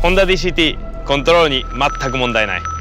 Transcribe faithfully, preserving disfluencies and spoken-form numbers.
ホンダ ディーシーティー コントロールに全く問題ない。